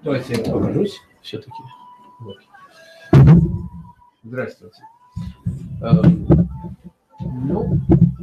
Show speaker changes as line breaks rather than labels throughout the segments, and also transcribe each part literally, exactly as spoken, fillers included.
Давайте я покажусь все-таки. Вот. Здравствуйте. Эм, ну,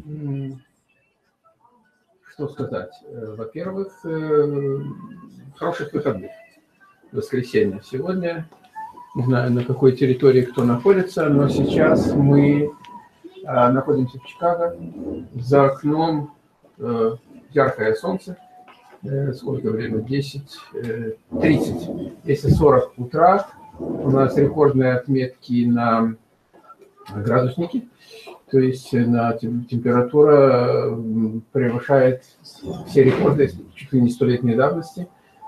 что сказать? Во-первых, э, хороших выходных. Воскресенье сегодня. Не знаю, на какой территории кто находится, но сейчас мы э, находимся в Чикаго. За окном э, яркое солнце. Э, сколько время? десять тридцать. Если сорок утра, у нас рекордные отметки на градуснике. То есть на температура превышает все рекорды чуть ли не столетней давности.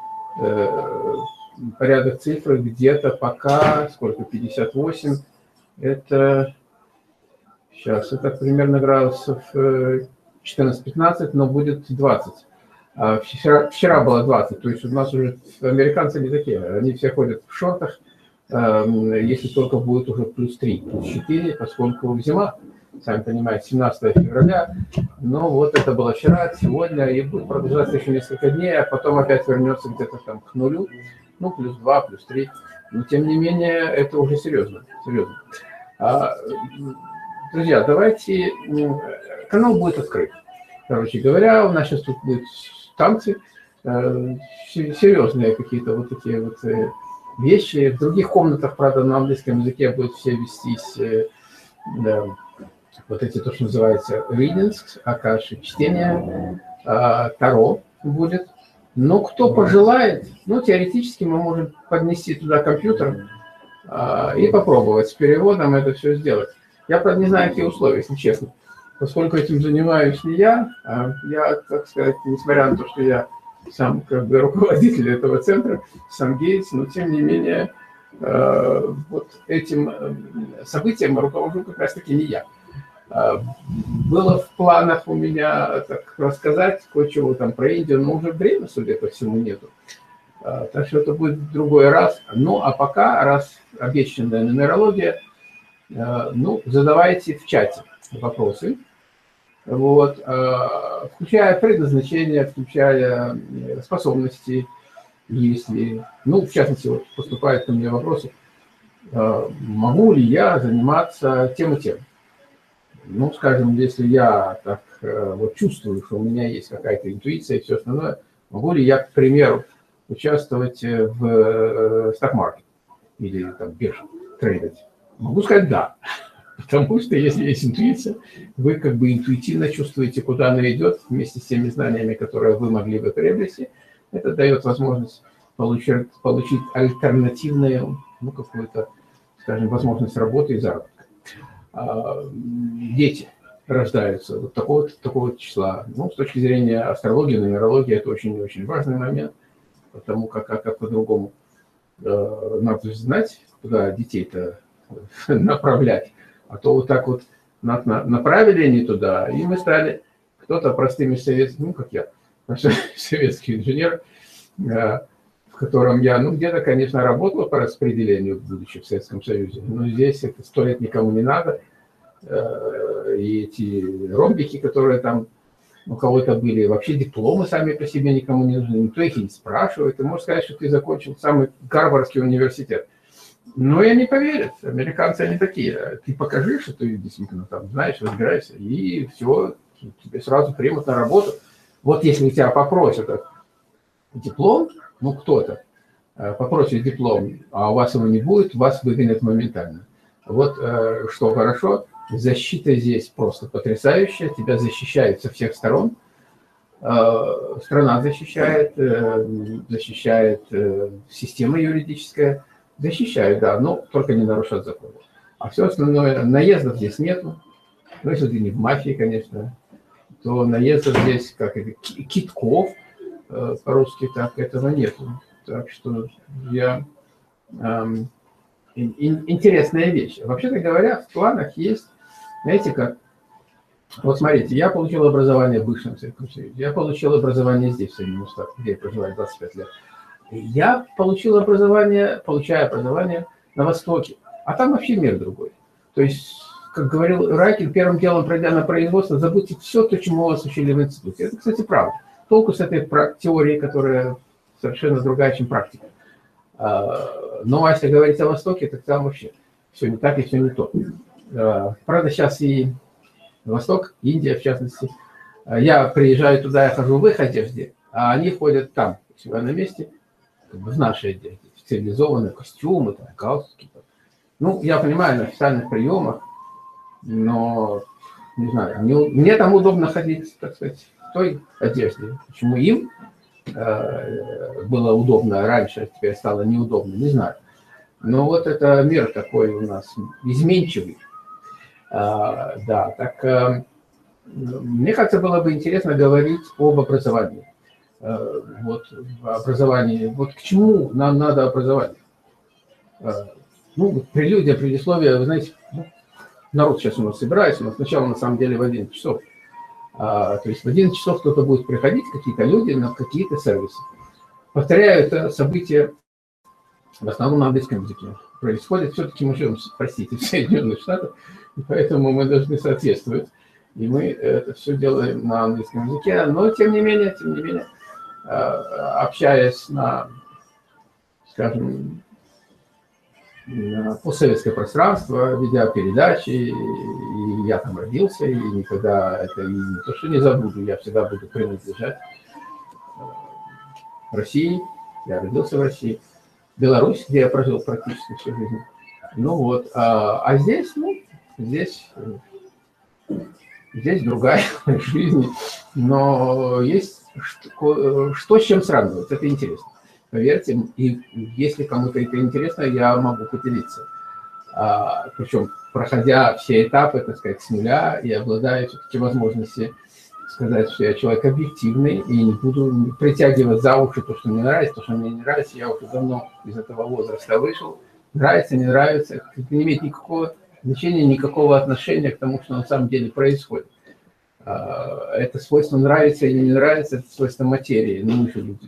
Порядок цифры где-то пока, сколько, пятьдесят восемь, это сейчас, это примерно градусов четырнадцать-пятнадцать, но будет двадцать. А вчера, вчера было двадцать, то есть у нас уже американцы не такие, они все ходят в шортах, если только будет уже плюс три, плюс четыре, поскольку зима, сами понимаете, семнадцатое февраля, но вот это было вчера, сегодня, и будет продолжаться еще несколько дней, а потом опять вернется где-то там к нулю, ну, плюс два, плюс три, но тем не менее, это уже серьезно, серьезно. А, друзья, давайте, канал будет открыт, короче говоря, у нас сейчас тут будут танцы, серьезные какие-то вот такие вот вещи, в других комнатах, правда, на английском языке будут все вестись, да, вот эти, то, что называется readings, акаши, чтение, таро будет. Но кто пожелает, ну, теоретически мы можем поднести туда компьютер и попробовать с переводом это все сделать. Я, правда, не знаю, какие условия, если честно. Поскольку этим занимаюсь не я, я, так сказать, несмотря на то, что я сам как бы руководитель этого центра, сам Гейтс, но тем не менее вот этим событием руковожу как раз-таки не я. Было в планах у меня так рассказать кое-чего там про Индию, но уже времени, судя по всему, нету. Так что это будет в другой раз. Ну, а пока, раз обещанная нумерология, ну, задавайте в чате вопросы. Вот, включая предназначение, включая способности, если, ну, в частности, вот поступают ко мне вопросы, могу ли я заниматься тем и тем. Ну, скажем, если я так вот чувствую, что у меня есть какая-то интуиция и все остальное, могу ли я, к примеру, участвовать в сток-маркете или там бирже, трейдить? Могу сказать да, потому что если есть интуиция, вы как бы интуитивно чувствуете, куда она идет, вместе с теми знаниями, которые вы могли бы приобрести. Это дает возможность получить, получить альтернативную, ну, какую-то, скажем, возможность работы и заработка. Дети рождаются вот такого, такого числа. Ну, с точки зрения астрологии, нумерологии, это очень-очень важный момент, потому как, как, как по-другому э, надо знать, куда детей-то направлять. А то вот так вот на, на, направили они туда, и мы стали, кто-то простыми советскими, ну, как я, советский инженер, э, в котором я, ну, где-то, конечно, работал по распределению, будучи в Советском Союзе, но здесь это сто лет никому не надо. И эти ромбики, которые там у кого-то были, вообще дипломы сами по себе никому не нужны, никто их не спрашивает. Ты можешь сказать, что ты закончил самый Гарвардский университет. Но я не поверят, американцы они такие. Ты покажи, что ты действительно там знаешь, разбираешься, и все, тебе сразу примут на работу. Вот если у тебя попросят диплом, ну, кто-то попросит диплом, а у вас его не будет, вас выгонят моментально. Вот что хорошо, защита здесь просто потрясающая, тебя защищают со всех сторон. Страна защищает, защищает система юридическая, защищает, да, но только не нарушать закон. А все остальное, наездов здесь нету. Ну, если ты не в мафии, конечно, то наездов здесь, как это, китков, по-русски так, этого нету. Так что я... Эм, ин, интересная вещь. Вообще-то говоря, в планах есть, знаете как, вот смотрите, я получил образование в бывшем Советском Союзе, я получил образование здесь, в Соединенных Штатах, где я проживаю двадцать пять лет. И я получил образование, получаю образование на Востоке, а там вообще мир другой. То есть, как говорил Райкин, первым делом, пройдя на производство, забудьте все то, чему вас учили в институте. Это, кстати, правда. Толку с этой теорией, которая совершенно другая, чем практика. Ну, а если говорить о Востоке, так там вообще все не так и все не то. Правда, сейчас и Восток, Индия в частности. Я приезжаю туда, я хожу в их одежде, а они ходят там, у себя на месте, как бы в нашей одежде, в цивилизованные костюмы, там, галстуки. Ну, я понимаю, на официальных приемах, но, не знаю, мне, мне там удобно ходить, так сказать, в той одежде. Почему им э, было удобно раньше, а теперь стало неудобно, не знаю. Но вот это мир такой у нас изменчивый. А, да, так а, мне кажется, было бы интересно говорить об образовании. А, вот образование, вот к чему нам надо образование? А, ну, прелюдия, предисловие, вы знаете, ну, народ сейчас у нас собирается, у нас сначала на самом деле в одиннадцать часов. А, то есть в одиннадцать часов кто-то будет приходить, какие-то люди на какие-то сервисы. Повторяю, это событие в основном на английском языке происходит. Все-таки мы живем, простите, в Соединенных Штатах, и поэтому мы должны соответствовать. И мы это все делаем на английском языке. Но, тем не менее, тем не менее, общаясь на, скажем, на постсоветское пространство, ведя передачи, и я там родился, и никогда это и не то, что не забуду, я всегда буду принадлежать России. Я родился в России. Беларусь, где я прожил практически всю жизнь. Ну вот, а, а здесь, ну, здесь, здесь другая жизнь, но есть что, что с чем сравнивать, это интересно. Поверьте, и если кому-то это интересно, я могу поделиться. А, причем, проходя все этапы, так сказать, с нуля, и обладая все-таки возможностью сказать, что я человек объективный и не буду притягивать за уши то, что мне нравится, то, что мне не нравится. Я уже давно из этого возраста вышел. Нравится, не нравится. Это не имеет никакого значения, никакого отношения к тому, что на самом деле происходит. Это свойство нравится или не нравится, это свойство материи. Ну, мы же люди.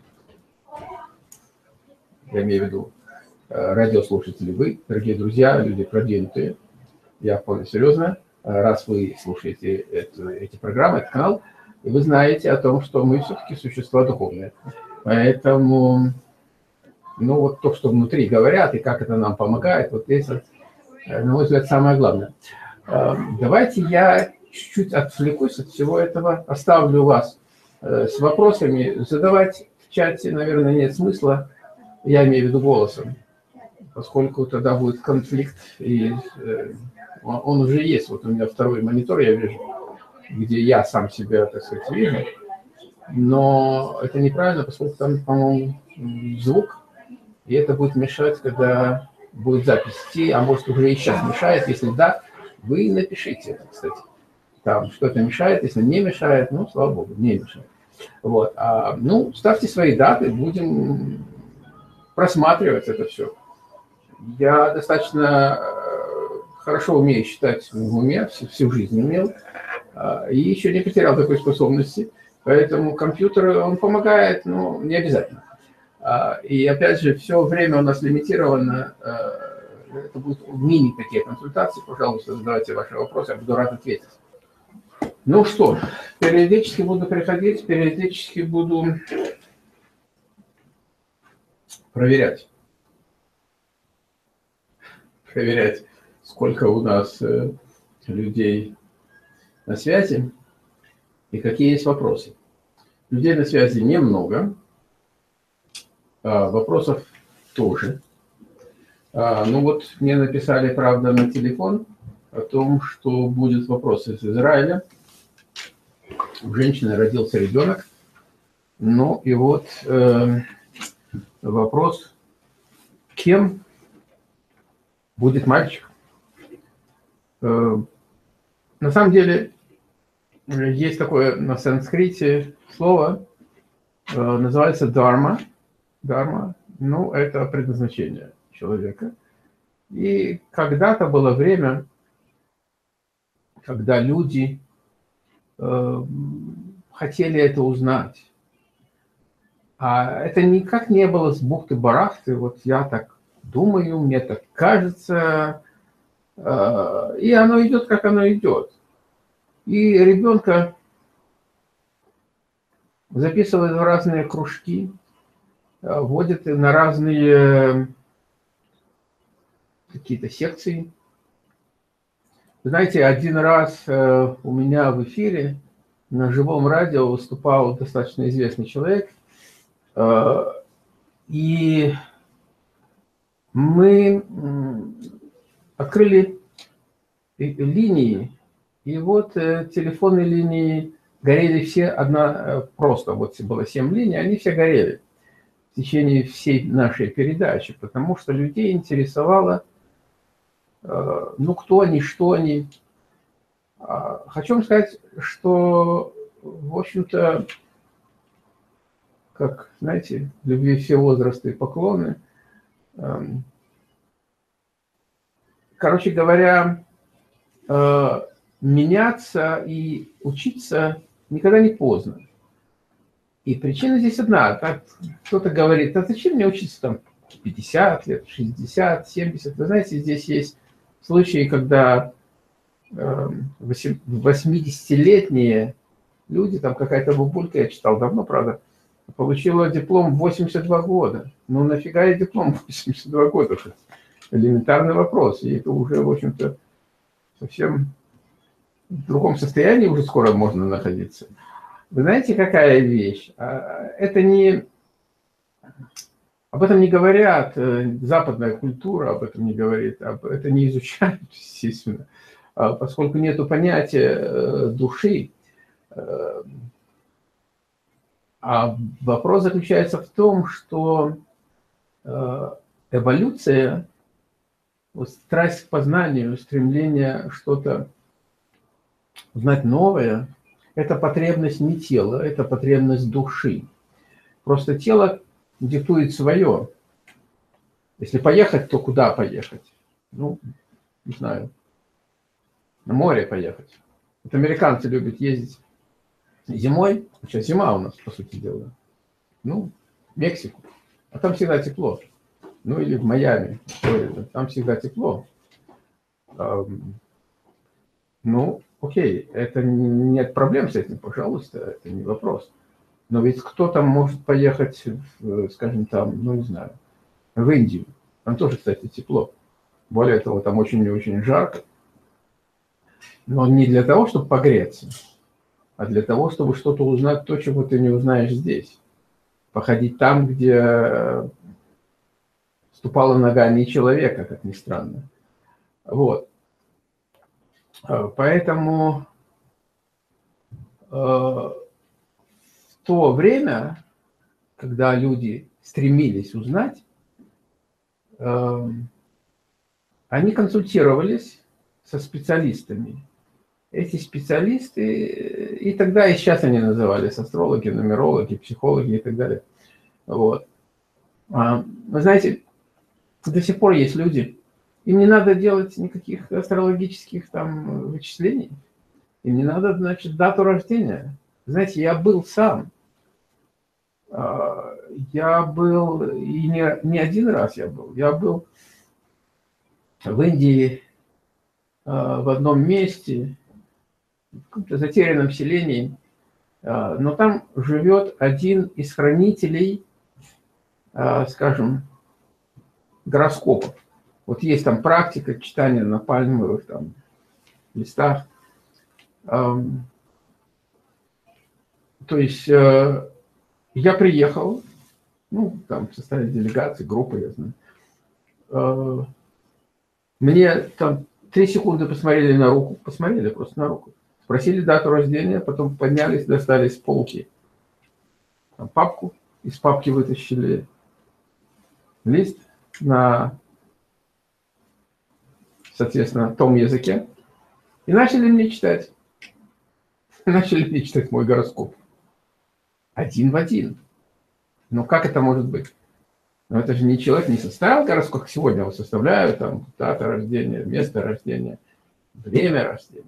Я имею в виду радиослушатели, вы, дорогие друзья, люди продвинутые. Я вполне серьезно. Раз вы слушаете эту, эти программы, этот канал, и вы знаете о том, что мы все-таки существа духовные. Поэтому, ну вот то, что внутри говорят, и как это нам помогает, вот здесь, на мой взгляд, самое главное. Давайте я чуть-чуть отвлекусь от всего этого, оставлю вас с вопросами. Задавать в чате, наверное, нет смысла, я имею в виду голосом, поскольку тогда будет конфликт, и он уже есть. Вот у меня второй монитор, я вижу, где я сам себя, так сказать, вижу. Но это неправильно, поскольку там, по-моему, звук, и это будет мешать, когда будет запись идти, а может уже и сейчас мешает. Если да, вы напишите это, кстати. Там что-то мешает, если не мешает, ну, слава богу, не мешает. Вот. А, ну, ставьте свои даты, будем просматривать это все. Я достаточно хорошо умею считать в уме, всю, всю жизнь умел, и еще не потерял такой способности. Поэтому компьютер, он помогает, но не обязательно. И опять же, все время у нас лимитировано. Это будут мини такие консультации. Пожалуйста, задавайте ваши вопросы, я буду рад ответить. Ну что, периодически буду приходить, периодически буду проверять. Проверять, сколько у нас э, людей на связи и какие есть вопросы. Людей на связи немного, а вопросов тоже. А, ну вот мне написали, правда, на телефон о том, что будет вопрос из Израиля. У женщины родился ребенок. Ну и вот э, вопрос, кем будет мальчик. Э, на самом деле есть такое на санскрите слово, э, называется дharma. Дharma, ну это предназначение человека. И когда-то было время, когда люди э, хотели это узнать. А это никак не было с бухты-барахты. Вот я так думаю, мне так кажется. Э, и оно идет, как оно идет. И ребенка записывают в разные кружки. вводят на разные какие-то секции. Вы знаете, один раз у меня в эфире на живом радио выступал достаточно известный человек, и мы открыли линии, и вот телефонные линии горели все одна, просто вот было семь линий, они все горели в течение всей нашей передачи, потому что людей интересовало, ну, кто они, что они. Хочу вам сказать, что, в общем-то, как, знаете, любви все возрасты и поклоны. Короче говоря, меняться и учиться никогда не поздно. И причина здесь одна. Кто-то говорит, а зачем мне учиться там пятьдесят лет, шестьдесят, семьдесят? Вы знаете, здесь есть случаи, когда восьмидесятилетние люди, там какая-то бабулька, я читал давно, правда, получила диплом в восемьдесят два года. Ну нафига ей диплом в восемьдесят два года? Элементарный вопрос. И это уже, в общем-то, совсем в другом состоянии уже скоро можно находиться. Вы знаете, какая вещь? Это не... Об этом не говорят, западная культура об этом не говорит, это не изучают, естественно, поскольку нет понятия души. А вопрос заключается в том, что эволюция, вот страсть к познанию, стремление что-то узнать новое, это потребность не тела, это потребность души. Просто тело диктует свое. Если поехать, то куда поехать? Ну, не знаю, на море поехать. Вот американцы любят ездить зимой, сейчас зима у нас, по сути дела, ну, в Мексику, а там всегда тепло. Ну, или в Майами, там всегда тепло. Ну, окей, это нет проблем с этим, пожалуйста, это не вопрос. Но ведь кто там может поехать, скажем, там, ну, не знаю, в Индию? Там тоже, кстати, тепло. Более того, там очень-очень жарко. Но не для того, чтобы погреться, а для того, чтобы что-то узнать, то, чего ты не узнаешь здесь. Походить там, где ступала нога не человека, как ни странно. Вот. Поэтому в то время, когда люди стремились узнать, они консультировались со специалистами. Эти специалисты, и тогда, и сейчас они назывались астрологи, нумерологи, психологи и так далее. Вот. Вы знаете, до сих пор есть люди, им не надо делать никаких астрологических там вычислений, им не надо, значит, дату рождения. Знаете, я был сам. Я был, и не, не один раз я был, я был в Индии в одном месте, в каком-то затерянном селении, но там живет один из хранителей, скажем, гороскопов. Вот есть там практика читания на пальмовых там листах. То есть я приехал, ну, там в составе делегации, группы, я знаю. Мне там три секунды посмотрели на руку, посмотрели просто на руку, спросили дату рождения, потом поднялись, достали с полки там папку, из папки вытащили лист на, соответственно, том языке и начали мне читать. Начали мне читать мой гороскоп. Один в один. Ну как это может быть? Но это же не человек не составил гороскоп, как сегодня его составляют, там, дата рождения, место рождения, время рождения.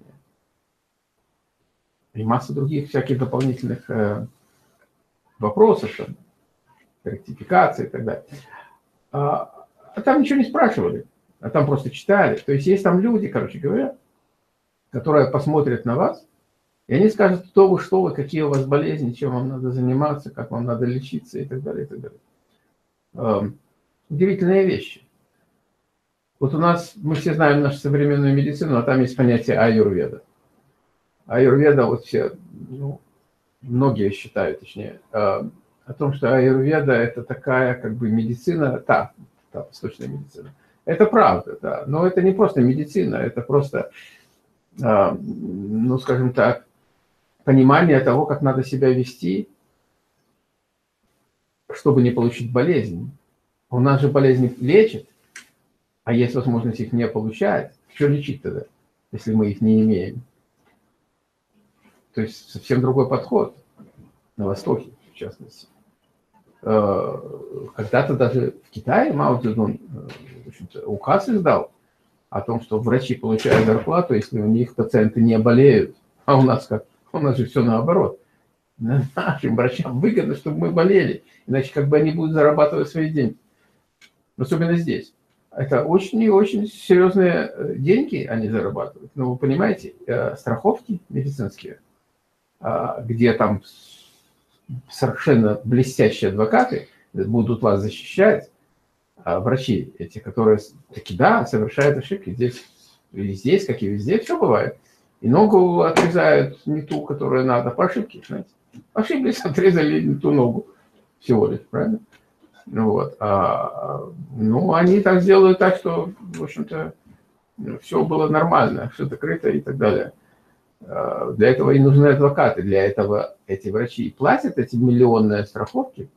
И масса других всяких дополнительных э, вопросов, там, ректификации и так далее. А, а там ничего не спрашивали, а там просто читали. То есть есть там люди, короче говоря, которые посмотрят на вас, и они скажут, кто вы, что вы, какие у вас болезни, чем вам надо заниматься, как вам надо лечиться и так далее, и так далее. Удивительные вещи. Вот у нас, мы все знаем нашу современную медицину, а там есть понятие аюрведа. Аюрведа, вот все, ну, многие считают, точнее, о том, что аюрведа – это такая как бы медицина, та, та восточная медицина. Это правда, да, но это не просто медицина, это просто, ну, скажем так, понимание того, как надо себя вести, чтобы не получить болезнь. У нас же болезни лечат, а есть возможность их не получать. Что лечить тогда, если мы их не имеем? То есть совсем другой подход на Востоке, в частности. Когда-то даже в Китае Мао Цзэдун, в общем-то, указ издал о том, что врачи получают зарплату, если у них пациенты не болеют. А у нас как? У нас же все наоборот. Нашим врачам выгодно, чтобы мы болели. Иначе как бы они будут зарабатывать свои деньги. Особенно здесь. Это очень и очень серьезные деньги они зарабатывают. Но вы понимаете, страховки медицинские, где там совершенно блестящие адвокаты будут вас защищать, а врачи эти, которые таки да, совершают ошибки здесь, и здесь, как и везде, все бывает. И ногу отрезают не ту, которую надо, по ошибке, знаете. Ошиблись, отрезали не ту ногу всего лишь, правильно? Вот. А, ну, они так сделают так, что, в общем-то, все было нормально, все закрыто и так далее. Для этого и нужны адвокаты, для этого эти врачи и платят эти миллионные страховки,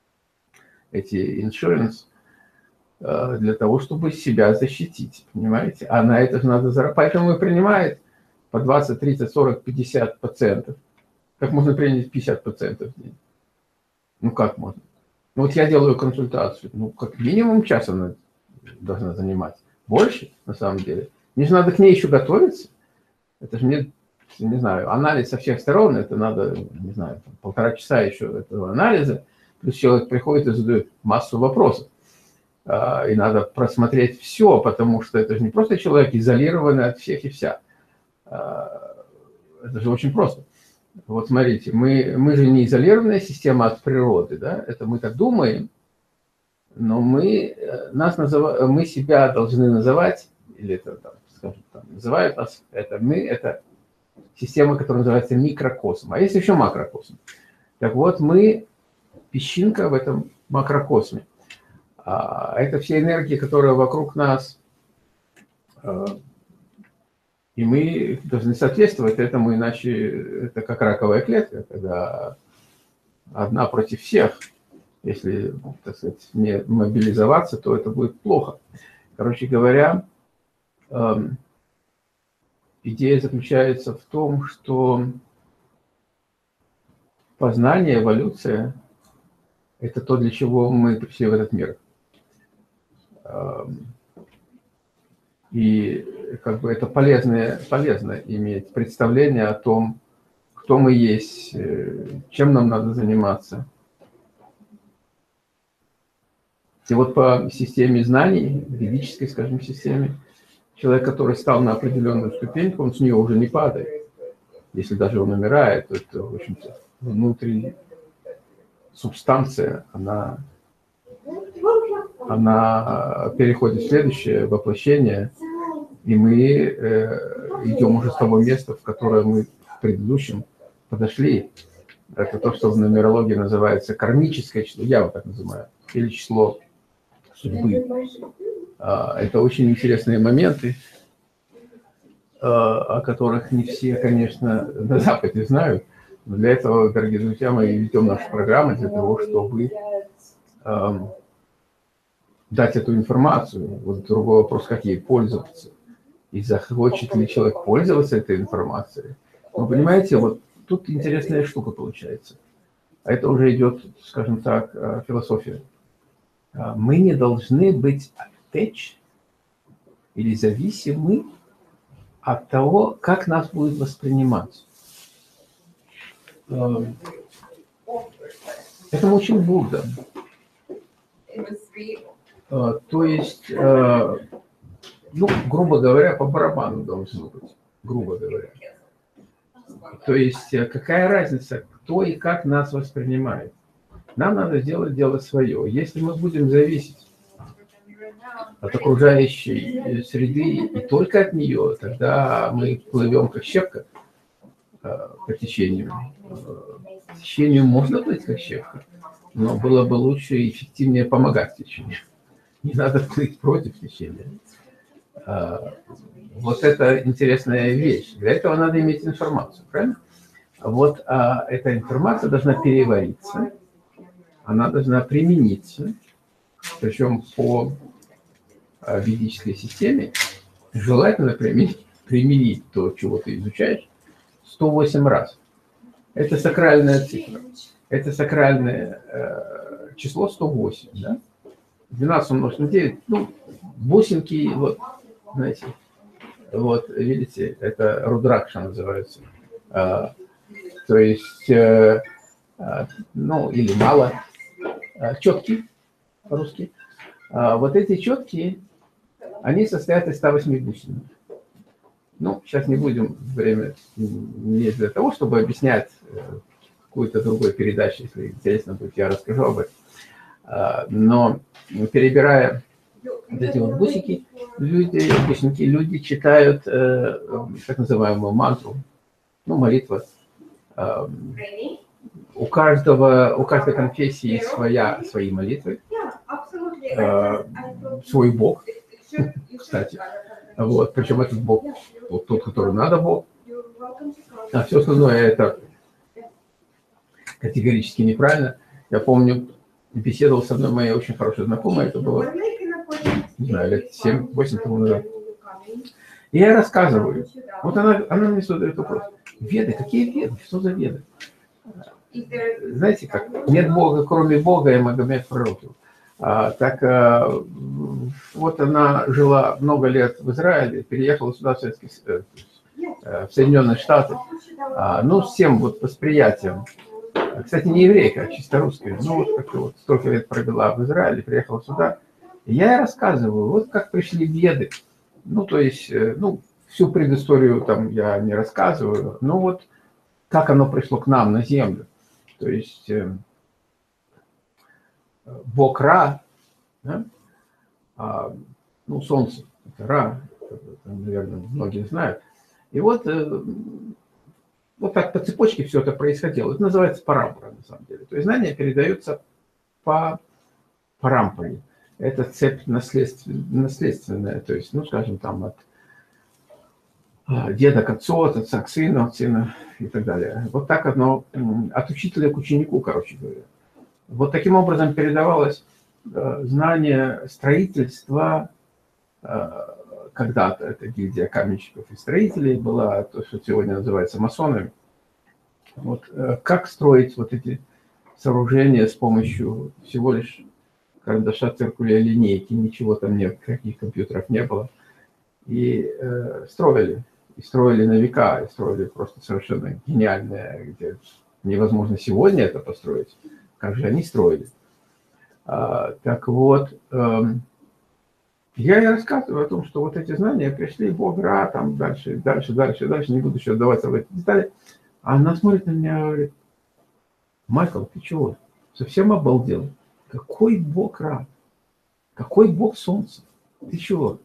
эти иншуренс, для того, чтобы себя защитить, понимаете? А на это же надо заработать. Поэтому и принимает по двадцать, тридцать, сорок, пятьдесят пациентов. Как можно принять пятьдесят пациентов в день? Ну, как можно? Ну, вот я делаю консультацию. Ну, как минимум час она должна занимать. Больше, на самом деле. Мне же надо к ней еще готовиться. Это же мне, не знаю, анализ со всех сторон. Это надо, не знаю, там, полтора часа еще этого анализа. Плюс человек приходит и задает массу вопросов. И надо просмотреть все, потому что это же не просто человек, изолированный от всех и вся. Это же очень просто. Вот смотрите, мы, мы же не изолированная система от природы, да? Это мы так думаем, но мы, нас называ, мы себя должны называть, или это, там, скажем, там, называют нас, это мы, это система, которая называется микрокосм, а есть еще макрокосм. Так вот, мы песчинка в этом макрокосме. А это все энергии, которые вокруг нас, и мы должны соответствовать этому, иначе это как раковая клетка, когда одна против всех. Если, так сказать, не мобилизоваться, то это будет плохо. Короче говоря, идея заключается в том, что познание, эволюция – это то, для чего мы пришли в этот мир. И как бы это полезно, полезно иметь представление о том, кто мы есть, чем нам надо заниматься. И вот по системе знаний, ведической, скажем, системе, человек, который стал на определенную ступеньку, он с нее уже не падает. Если даже он умирает, то это, в общем-то, внутри субстанция, она, она переходит в следующее воплощение, и мы э, идем уже с того места, в которое мы в предыдущем подошли. Это то, что в нумерологии называется кармическое число, я вот так называю, или число судьбы. Это очень интересные моменты, о которых не все, конечно, на Западе знают. Но для этого, дорогие друзья, мы ведем нашу программу для того, чтобы эм, дать эту информацию. Вот другой вопрос, как ей пользоваться. И захочет ли человек пользоваться этой информацией. Вы понимаете, вот тут интересная штука получается. А это уже идет, скажем так, философия. Мы не должны быть attached или зависимы от того, как нас будет воспринимать. Это очень Будда. То есть, ну, грубо говоря, по барабану должно быть, грубо говоря. То есть, какая разница, кто и как нас воспринимает. Нам надо сделать дело свое. Если мы будем зависеть от окружающей среды и только от нее, тогда мы плывем как щепка по течению. По течению можно плыть как щепка, но было бы лучше и эффективнее помогать течению. Не надо плыть против течения. Вот это интересная вещь. Для этого надо иметь информацию, правильно? Вот а эта информация должна перевариться, она должна примениться, причем по ведической системе желательно применить, применить то, чего ты изучаешь, сто восемь раз. Это сакральная цифра. Это сакральное э, число сто восемь. Да? двенадцать умножить на девять, ну, восемьки, вот, знаете, вот, видите, это рудракша называется. А, то есть, э, а, ну, или мало, а, четкий по-русски. А, вот эти четкие, они состоят из ста восьми бусин. Ну, сейчас не будем время не для того, чтобы объяснять какую-то другую передачу, если интересно будет, я расскажу об этом. А, но перебирая вот эти вот бусики, люди, бусинки, люди читают э, так называемую мантру, ну, молитва. Э, у каждого, у каждой конфессии своя, свои молитвы, э, свой бог, кстати. Вот, причем этот бог, вот тот, который надо бог, а все остальное это категорически неправильно. Я помню, беседовал с одной моей очень хорошей знакомой, это было, не знаю, лет семь-восемь тому назад. И я рассказываю. Вот она, она мне задает вопрос. Веды? Какие веды? Что за веды? Знаете как? Нет Бога, кроме Бога, и Магомед пророков. А, так а, вот она жила много лет в Израиле, переехала сюда, в, Советский, в Соединенные Штаты. А, ну, с тем вот восприятием. Кстати, не еврейка, а чисто русская. Ну, вот как-то вот столько лет провела в Израиле, приехала сюда. И я ей рассказываю, вот как пришли веды. Ну, то есть, ну, всю предысторию там я не рассказываю, но вот как оно пришло к нам на землю. То есть, бог Ра, да? А, ну, солнце, это Ра, это, наверное, многие знают. И вот, вот так по цепочке все это происходило. Это называется парампора, на самом деле. То есть знания передаются по парампоре. Это цепь наследственная, то есть, ну, скажем, там от деда к отцу, от отца к сыну, от сына и так далее. Вот так оно от учителя к ученику, короче говоря. Вот таким образом передавалось знание строительства когда-то. Это гильдия каменщиков и строителей была, то, что сегодня называется масонами. Вот как строить вот эти сооружения с помощью всего лишь карандаша, циркуля, линейки, ничего там нет, никаких компьютеров не было. И э, строили, и строили на века, и строили просто совершенно гениальное, где невозможно сегодня это построить. Как же они строили? А, так вот, э, я и рассказываю о том, что вот эти знания пришли, Бог Ра, там дальше, дальше, дальше, дальше, не буду еще отдаваться в эти детали. А она смотрит на меня и говорит: Майкл, ты чего? Совсем обалдел? Какой Бог Ра? Какой Бог Солнца? Ты чего?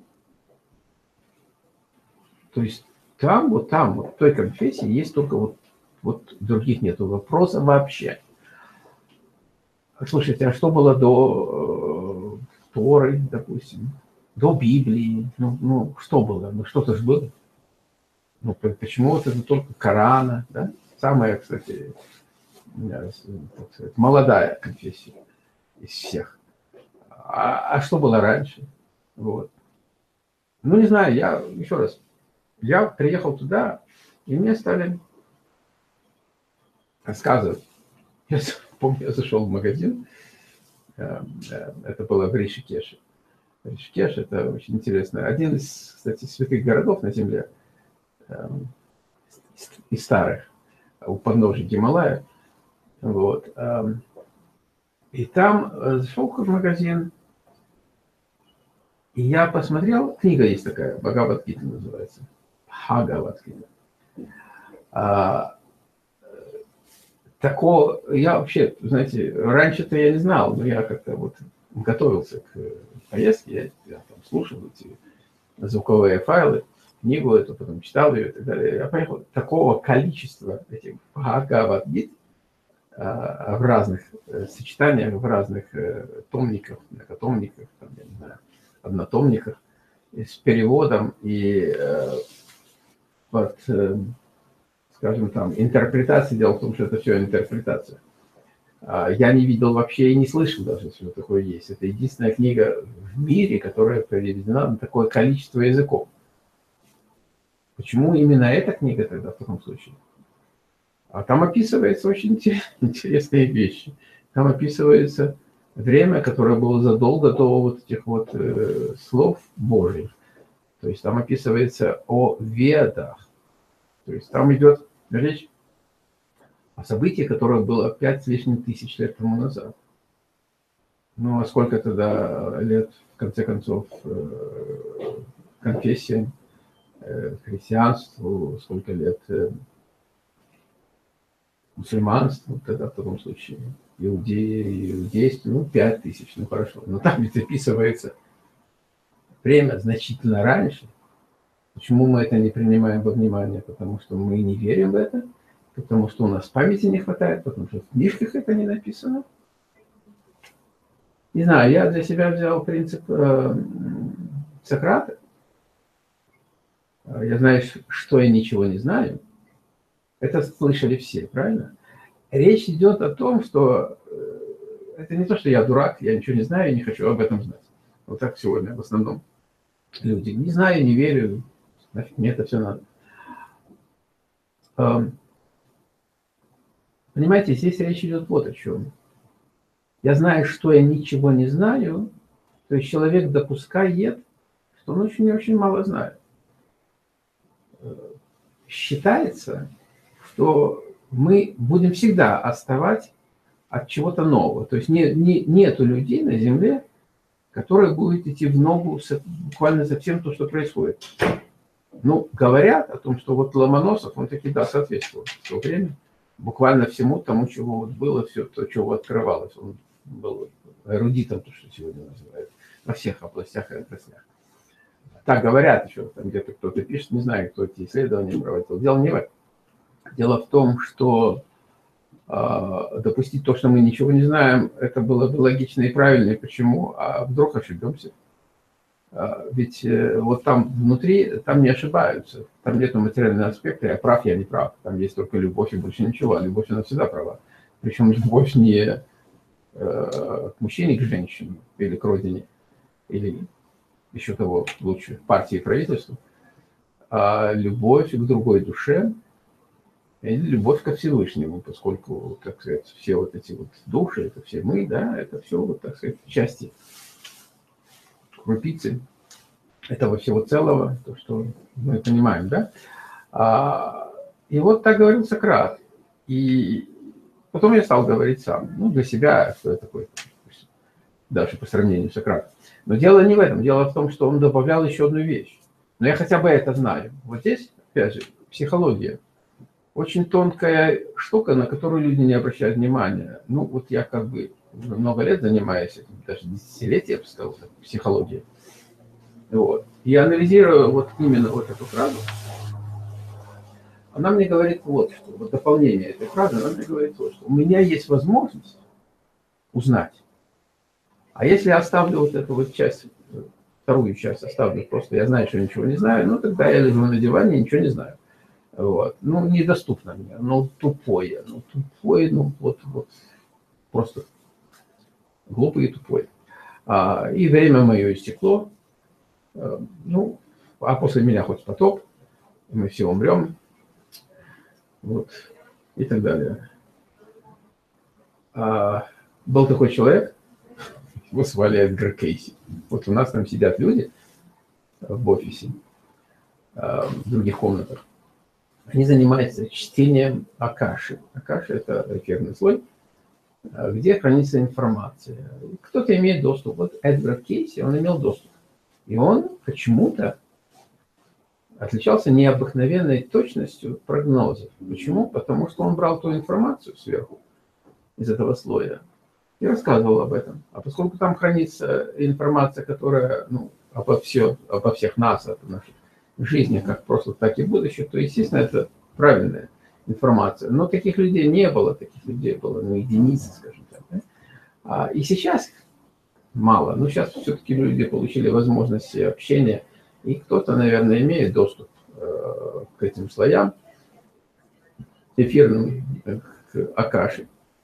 То есть там, вот там, вот в той конфессии есть только вот, вот других нету вопроса вообще. Слушайте, а что было до э, Торы, допустим, до Библии? Ну, ну что было? Ну что-то же было. Ну, почему вот это только Корана, да? Самая, кстати, так сказать, молодая конфессия из всех. А, а что было раньше? Вот. Ну, не знаю, я еще раз. Я приехал туда, и мне стали рассказывать. Я помню, я зашел в магазин, это было в Ришикеше. Ришикеш – это очень интересно. Один из, кстати, святых городов на земле, из старых, у подножия Гималая. Вот. И там зашел в магазин, и я посмотрел, книга есть такая, Бхагавад-гита называется. Бхагавад-гита. такого, я вообще, знаете, раньше-то я не знал, но я как-то вот готовился к поездке, я, я там слушал эти звуковые файлы, книгу эту, потом читал ее и так далее. Я понял, такого количества этих Бхагавад-гит в разных сочетаниях, в разных томниках, многотомниках, там, я не знаю, однотомниках, с переводом и под, скажем там, интерпретацией. Дело в том, что это все интерпретация. Я не видел вообще и не слышал даже, что такое есть. Это единственная книга в мире, которая переведена на такое количество языков. Почему именно эта книга тогда в таком случае? А там описываются очень интересные вещи. Там описывается время, которое было задолго до вот этих вот э, слов Божьих. То есть там описывается о Ведах. То есть там идет речь о событии, которое было пять с лишним тысяч лет тому назад. Ну, а сколько тогда лет, в конце концов, э, конфессиям, э, христианству, сколько лет э, мусульманству тогда в таком случае, иудеи, иудейству, ну, пять тысяч, ну, хорошо. Но там ведь описывается время значительно раньше. Почему мы это не принимаем во внимание? Потому что мы не верим в это, потому что у нас памяти не хватает, потому что в книжках это не написано. Не знаю, я для себя взял принцип э, Сократа. Я знаю, что я ничего не знаю. Это слышали все, правильно? Речь идет о том, что э, это не то, что я дурак, я ничего не знаю и не хочу об этом знать. Вот так сегодня в основном люди. Не знаю, не верю, нафиг мне это все надо. Э, понимаете, здесь речь идет вот о чем. Я знаю, что я ничего не знаю, то есть человек допускает, что он очень-очень мало знает. Считается, что мы будем всегда отставать от чего-то нового. То есть не, не, нету людей на Земле, которые будут идти в ногу со, буквально за всем то, что происходит. Ну, говорят о том, что вот Ломоносов, он таки, да, соответствовал в то время буквально всему тому, чего вот было, все то, чего открывалось. Он был эрудитом, то, что сегодня называют, во всех областях и отраслях. Так говорят еще, там где-то кто-то пишет, не знаю, кто эти исследования проводил. Дело не в этом. Дело в том, что э, допустить то, что мы ничего не знаем, это было бы логично и правильно. И почему? А вдруг ошибемся? А, ведь э, вот там внутри, там не ошибаются. Там нет материального аспекта, я прав, я не прав. Там есть только любовь и больше ничего. А любовь, она всегда права. Причем любовь не э, к мужчине, к женщине или к родине, или еще того лучше, партии и правительству, а любовь к другой душе, и любовь ко Всевышнему, поскольку, так сказать, все вот эти вот души, это все мы, да, это все, вот, так сказать, части, крупицы этого всего целого, то, что мы понимаем, да. А, и вот так говорил Сократ. И потом я стал говорить сам, ну, для себя, что я такой, даже по сравнению с Сократом. Но дело не в этом, дело в том, что он добавлял еще одну вещь. Но я хотя бы это знаю. Вот здесь, опять же, психология. Очень тонкая штука, на которую люди не обращают внимания. Ну, вот я как бы уже много лет занимаюсь этим, даже десятилетия, я бы сказал, психологией. Вот. И анализирую вот именно вот эту фразу. Она мне говорит вот что, вот дополнение этой фразы, она мне говорит вот что. У меня есть возможность узнать. А если я оставлю вот эту вот часть, вторую часть оставлю, просто я знаю, что ничего не знаю, ну тогда я лежу на диване и ничего не знаю. Вот. Ну, недоступно мне, ну, тупое, ну, тупое, ну, вот, вот, просто глупый и тупой. А, и время мое истекло, а, ну, а после меня хоть потоп, мы все умрем, вот, и так далее. А, был такой человек, его звали Эдгар Кейси. Вот у нас там сидят люди в офисе, в других комнатах. Они занимаются чтением Акаши. Акаши – это эфирный слой, где хранится информация. Кто-то имеет доступ. Вот Эдгар Кейси, он имел доступ. И он почему-то отличался необыкновенной точностью прогнозов. Почему? Потому что он брал ту информацию сверху из этого слоя и рассказывал об этом. А поскольку там хранится информация, которая ну, обо, все, обо всех нас, о нашей жизни, как в прошлом, так и в будущем, то, естественно, это правильная информация. Но таких людей не было, таких людей было ну, единицы, скажем так. Да? А, и сейчас мало. Но сейчас все-таки люди получили возможность общения, и кто-то, наверное, имеет доступ э, к этим слоям эфирным, к Акаше.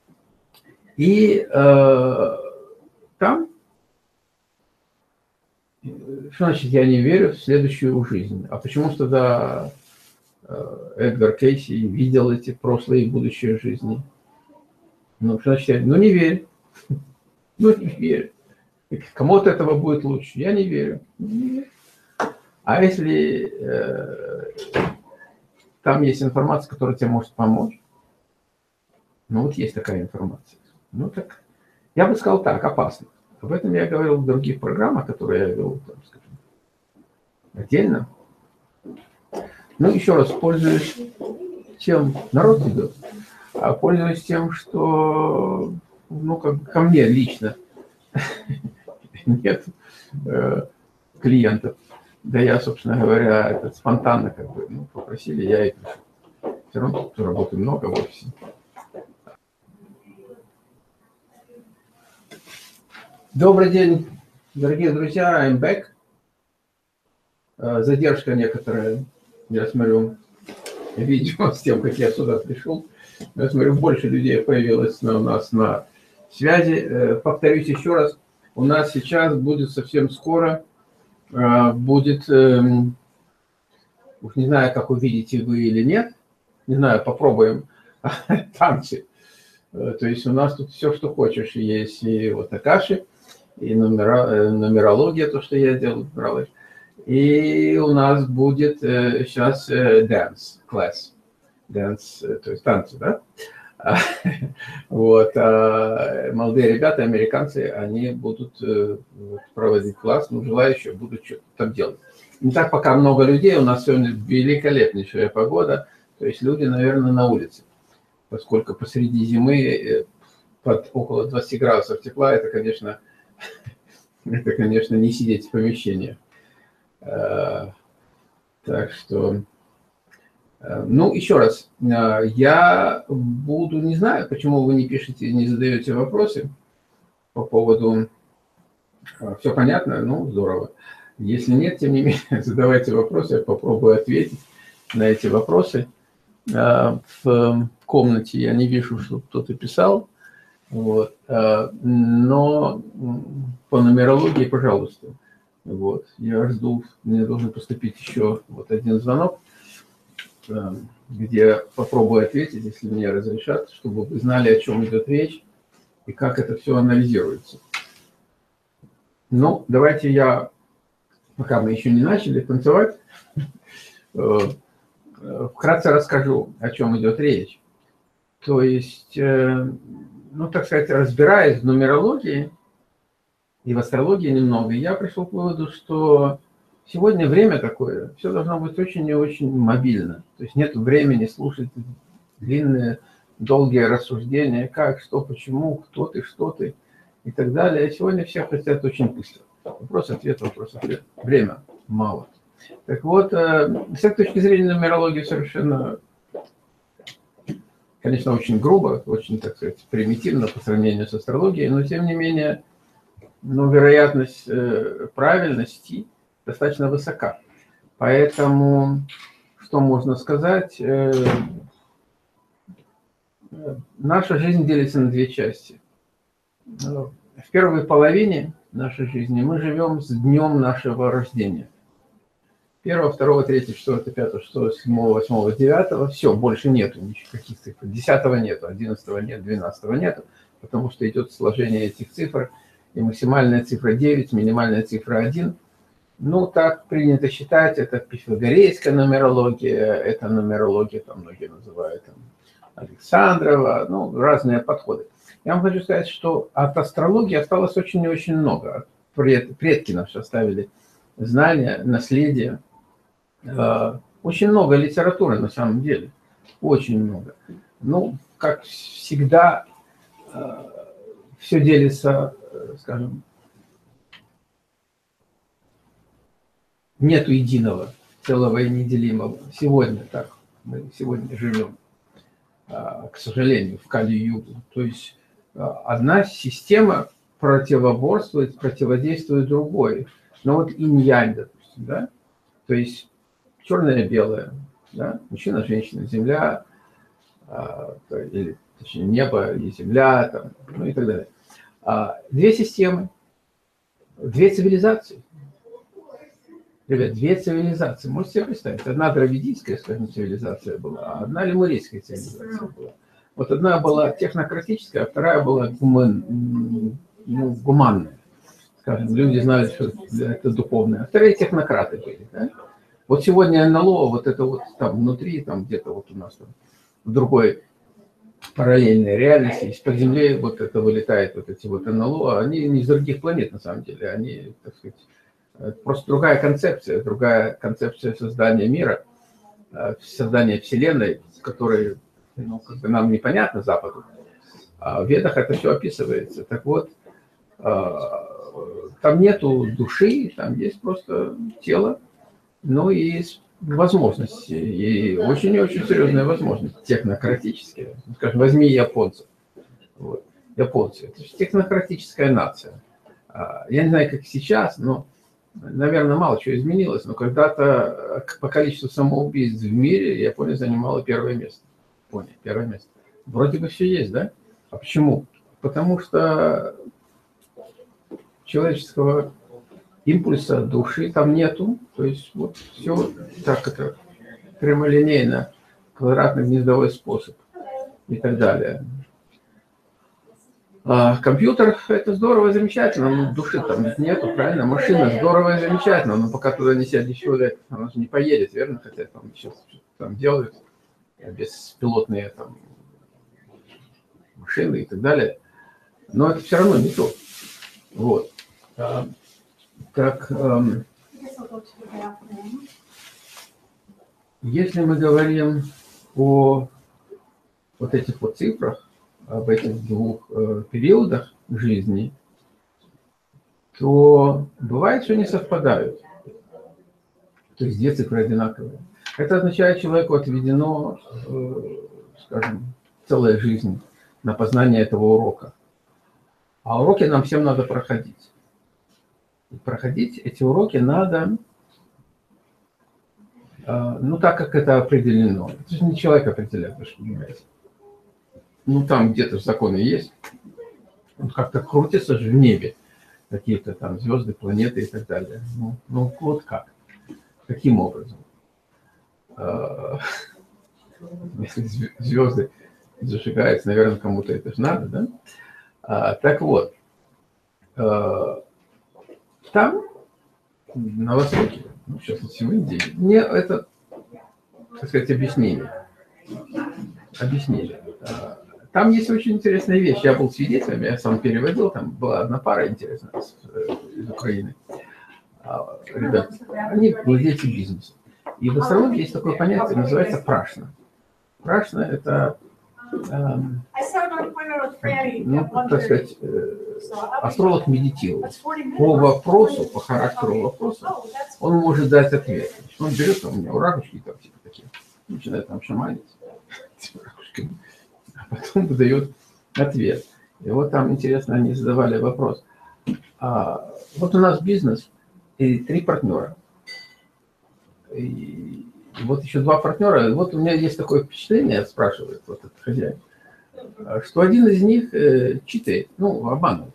И э, там, что значит я не верю в следующую жизнь? А почему тогда э, Эдгар Кейси видел эти прошлые и будущие жизни? Ну, что значит я? Ну, не верю. Ну, не верю. Кому-то этого будет лучше. Я не верю. Не верю. А если э, там есть информация, которая тебе может помочь, ну вот есть такая информация, ну так, я бы сказал так, опасно. Об этом я говорил в других программах, которые я вел, там, скажем, отдельно. Ну, еще раз, пользуюсь тем, народ идет, а пользуюсь тем, что, ну, как ко мне лично нет э, клиентов. Да я, собственно говоря, это спонтанно как бы ну, попросили, я и пришел. Все равно тут работы много в офисе. Добрый день, дорогие друзья, I'm back. Задержка некоторая, я смотрю, видео с тем, как я сюда пришел. Я смотрю, больше людей появилось у нас на связи. Повторюсь еще раз, у нас сейчас будет совсем скоро будет, эм, уж не знаю, как увидите вы или нет, не знаю, попробуем танцы. То есть у нас тут все, что хочешь, есть и вот Акаши, и нумера, нумерология, то, что я делал, брал. И у нас будет сейчас dance class, dance, то есть танцы, да? Вот, а молодые ребята, американцы, они будут проводить класс, ну, желающие будут что-то там делать. Не так пока много людей, у нас сегодня великолепнейшая погода, то есть люди, наверное, на улице, поскольку посреди зимы под около двадцати градусов тепла, это, конечно, это, конечно, не сидеть в помещении. Так что... Ну, еще раз, я буду, не знаю, почему вы не пишете, не задаете вопросы по поводу, все понятно, ну, здорово. Если нет, тем не менее, задавайте вопросы, я попробую ответить на эти вопросы. В комнате я не вижу, что кто-то писал, вот. Но по нумерологии, пожалуйста, вот. Я жду, мне должен поступить еще вот один звонок, где попробую ответить, если мне разрешат, чтобы вы знали, о чем идет речь и как это все анализируется. Ну, давайте я, пока мы еще не начали танцевать, вкратце расскажу, о чем идет речь. То есть, ну, так сказать, разбираясь в нумерологии и в астрологии немного, я пришел к выводу, что сегодня время такое, все должно быть очень и очень мобильно. То есть нет времени слушать длинные, долгие рассуждения, как, что, почему, кто ты, что ты и так далее. Сегодня все хотят очень быстро. Вопрос-ответ, вопрос-ответ. Время мало. Так вот, с этой точки зрения нумерология совершенно, конечно, очень грубо, очень, так сказать, примитивно по сравнению с астрологией, но тем не менее, ну, вероятность правильности достаточно высока. Поэтому, что можно сказать, наша жизнь делится на две части. В первой половине нашей жизни мы живем с днем нашего рождения. Первого, второго, третьего, четвертого, пятого, шестого, седьмого, восьмого, девятого. Все, больше нету никаких цифр. Десятого нету, одиннадцатого нет, двенадцатого нету, потому что идет сложение этих цифр. И максимальная цифра девять, минимальная цифра один. Ну, так принято считать, это пифагорейская нумерология, это нумерология, там многие называют там, Александрова, ну, разные подходы. Я вам хочу сказать, что от астрологии осталось очень и очень много. Пред, предки наши оставили знания, наследие. Очень много литературы на самом деле, очень много. Ну, как всегда, все делится, скажем, нету единого, целого и неделимого. Сегодня так, мы сегодня живем, к сожалению, в Кали-югу. То есть одна система противоборствует, противодействует другой. Но вот инь-янь, допустим, да? То есть черное-белое, да? Мужчина, женщина, земля, или точнее, небо и земля, там, ну и так далее. Две системы, две цивилизации. Ребят, две цивилизации. Можете себе представить? Одна дравидийская, скажем, цивилизация была, а одна лемурийская цивилизация была. Вот одна была технократическая, а вторая была гуман, ну, гуманная. Скажем, люди знали, что это духовное. А вторые технократы были. Да? Вот сегодня эн эл о, вот это вот там внутри, там где-то вот у нас там в другой параллельной реальности, из-под земли вот это вылетает, вот эти вот эн эл о, они не из других планет на самом деле, они, так сказать, просто другая концепция, другая концепция создания мира, создания Вселенной, которая, ну, как бы нам непонятно Западу. А в Ведах это все описывается. Так вот, там нету души, там есть просто тело, ну и возможности, и очень-очень серьезная возможность, технократическая. Скажем, возьми японцев. Вот. Японцы, это же технократическая нация. Я не знаю, как сейчас, но, наверное, мало чего изменилось, но когда-то по количеству самоубийств в мире Япония занимала первое место. Япония, первое место. Вроде бы все есть, да? А почему? Потому что человеческого импульса, души там нету. То есть вот все так это прямолинейно, квадратно-гнездовой способ и так далее. А компьютер – это здорово и замечательно, но души там нету, правильно? Машина здорово и замечательно, но пока туда не сядет человек, она же не поедет, верно? Хотя там сейчас там делают беспилотные там машины и так далее. Но это все равно не то. Вот. Так, эм, если мы говорим о вот этих вот цифрах, об этих двух э, периодах жизни, то бывает, что не совпадают. То есть две цифры одинаковые. Это означает, человеку отведено, э, скажем, целая жизнь на познание этого урока. А уроки нам всем надо проходить. И проходить эти уроки надо, э, ну, так, как это определено. Это же не человек определяет, вы же понимаете. Ну, там где-то законы есть. Он как-то крутится же в небе. Какие-то там звезды, планеты и так далее. Ну, ну вот как? Каким образом? Если звезды зажигаются, наверное, кому-то это же надо, да? А, так вот, там, на Востоке, ну, сейчас в Индии, мне это, так сказать, объяснение. Объяснили. Там есть очень интересная вещь. Я был свидетелем, я сам переводил, там была одна пара интересная из Украины. Ребята, они владельцы бизнеса. И в астрологии есть такое понятие, называется прашна. Прашна – это, эм, ну, так сказать, э, астролог медитирует. По вопросу, по характеру вопроса, он может дать ответ. Он берет, там, у меня у ракушки там типа такие, начинает там шаманить, типа ракушками, а потом выдает ответ. И вот там, интересно, они задавали вопрос. А, вот у нас бизнес и три партнера. И вот еще два партнера. Вот у меня есть такое впечатление, спрашивает вот этот хозяин, что один из них э, читает, ну, обманывает.